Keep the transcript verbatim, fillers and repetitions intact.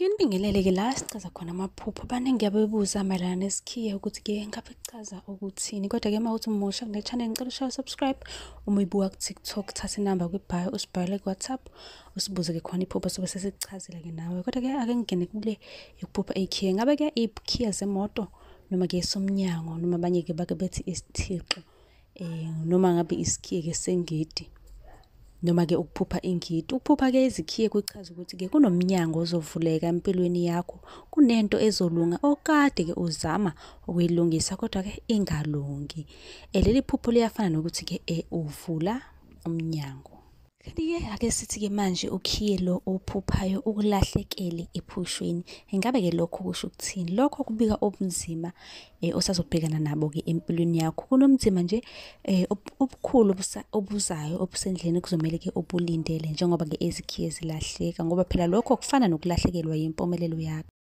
Nginibingelele-ke la sichaza khona amaphupho. Baningi abebuza mayelana nesikhiye ukuthi-ke ngabe kuchaza ukuthini. Kodwa-ke uma uthi umusha kule channel ngicela ushaye subscribe. Uma uyibuka ku-TikTok thatha inamba kwibhayo usibhalele ku-WhatsApp. Usibuze-ke khona iphupho sobe sesichazela-ke nawe. Kodwa-ke ake ngingene kule ukuphupha ikhiye. Ngabe-ke ikhiye zemoto noma-ke somnyango noma abanye-ke bake bethi isithixo. Eh noma ngabe isikhiye-ke sengidi. Noma-ke ukuphupha ingidi. Ukuphupha-ke izikhiye kuchaza ukuthi-ke kunomnyango ozovuleka empilweni yakho. Kunento ezolunga okade-ke uzama ukuyilungisa kodwa-ke ingalungi. Leli phupho liyafana nokuthi-ke uvula umnyango. Kanti-ke ake sithi-ke manje ukhiye lo ophuphayo ukulahlekele ephushweni. Ingabe-ke lokho kusho ukuthini? Lokho kubika obunzima osazobhekana nabo-ke empilweni yakho. Kunomzima nje obukhulu obuzayo obusendleni kuzomele-ke ubulindele njengoba-ke izikhiye zilahleka ngoba phela lokho kufana nokulahlekelwa yimpumelelo yakho.